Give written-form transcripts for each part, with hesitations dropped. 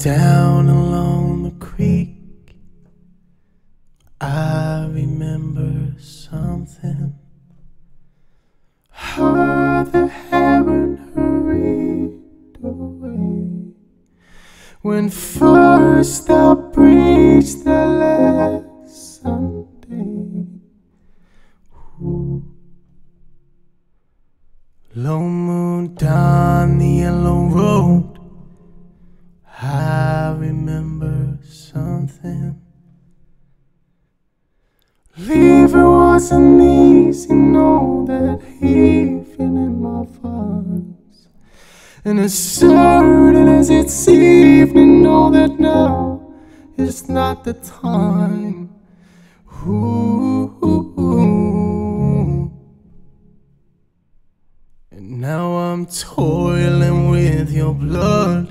down along the creek, I remember something. How the heron hurried away when first I preached the last Sunday. Ooh. Low moon down the yellow road, I remember something. Leaving wasn't easy, know that heaving in my veins. And as certain as it's evening, know that now is not the time. Ooh. And now I'm toiling with your blood.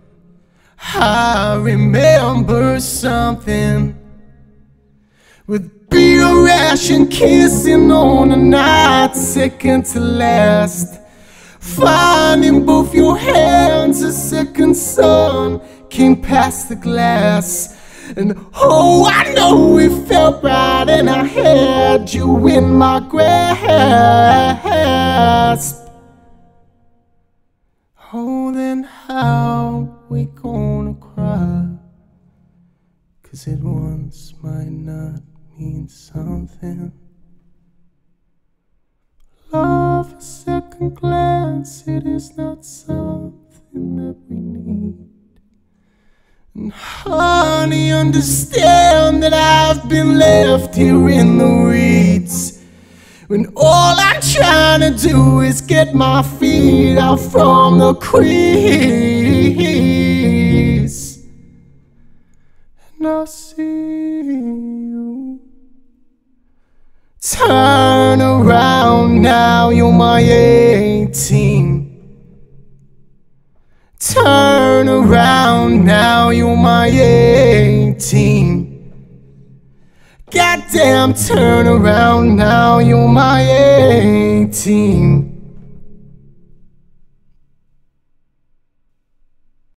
I remember something. With beer rash and kissing on a night second to last. Finding both your hands, a second sun came past the glass. And oh, I know it felt right, and I had you in my grasp. Oh, then how we gonna cry? 'Cause it once might not mean something. Love a second glance, it is not something that we need. And honey, understand that I've been left here in the weeds, when all I'm trying to do is get my feet out from the crease. And I see you. Turn around now, you're my 18. Turn around now, you're my 18. Goddamn, turn around now, you're my 18.